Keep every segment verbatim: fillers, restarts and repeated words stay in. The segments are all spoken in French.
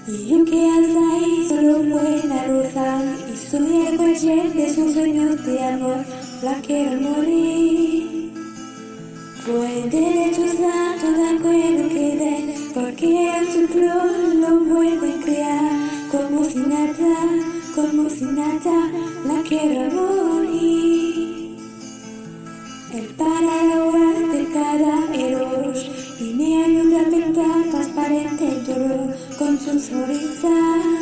Y aunque hasta ahí solo fue la rosa, y subí el cuello de sus sueños de amor, la quiero morir. Fue derechosa toda cuero que dé, porque en su flor lo vuelve a crear, como si nada, como si nada, la quiero morir. El paraguas de cada error y me ayuda a pintar transparente el dolor con su sonrisa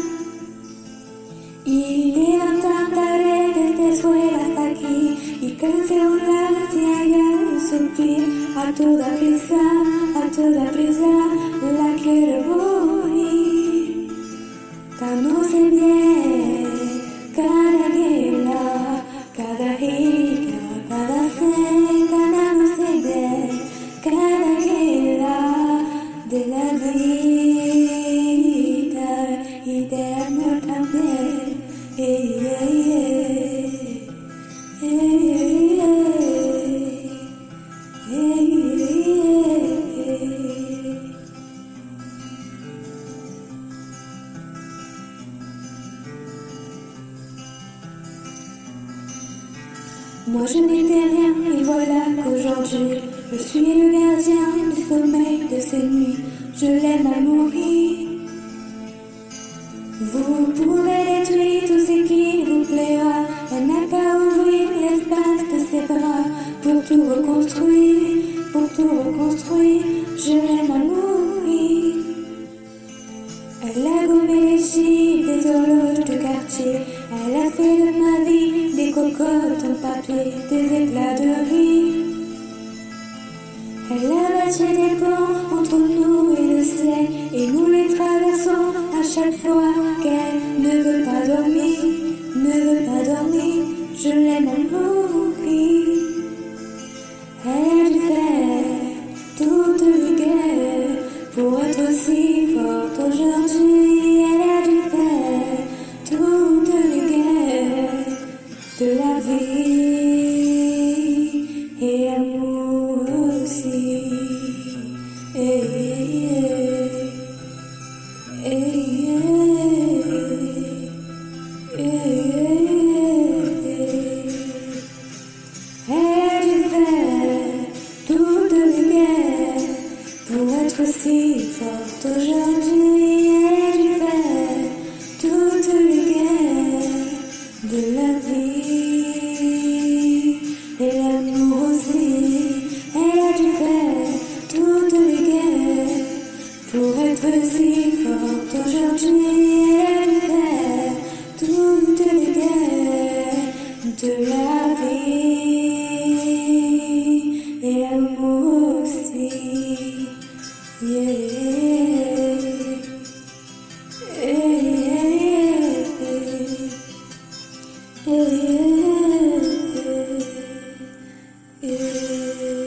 y levanta paredes de suelo hasta aquí y cancelar si hay un suspiro a toda prisa, a toda prisa la quiero morir. Conoce bien cada guerra, cada gira, cada fe, cada no sé bien, cada guerra de la vida y de amor también. Hey, hey, hey, hey, hey, hey, hey, hey. Moi je n'étais rien et voilà qu'aujourd'hui je suis le gardien du sommeil de ces nuits, je l'aime à mourir. Vous pouvez détruire tout ce qui vous plaira, elle n'a qu'à ouvrir l'espace de ses bras pour tout reconstruire, pour tout reconstruire, je l'aime à mourir. Elle a gommé les chiffres des horloges de quartier, elle a fait de ma vie des cocottes en papier, des éclats de rire. Elle a bâti des ponts entre nous et le ciel, et nous les traversons à chaque fois qu'elle ne veut pas dormir, ne veut pas dormir, je l'aime à mourir. Elle a dû faire toute une guerre pour être aussi forte aujourd'hui, elle a dû faire toute une guerre de la vie et amour aussi. Hey, hey, hey, hey, hey. Elle a dû faire toute une guerre pour être si forte aujourd'hui, elle a dû faire toute une guerre de la vie et l'amour aussi. Elle a dû faire toute une guerre pour être si forte aujourd'hui, elle a dû faire toute une guerre de la vie et l'amour aussi. Yeah. Yeah.